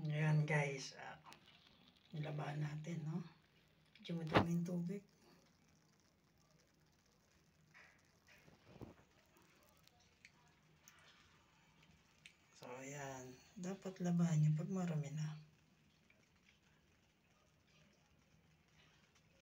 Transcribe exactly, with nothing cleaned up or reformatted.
Ayan guys, uh, nilabahan natin, no? Medyo madami yung tubig. So ayan, dapat labahan nyo pag marami na.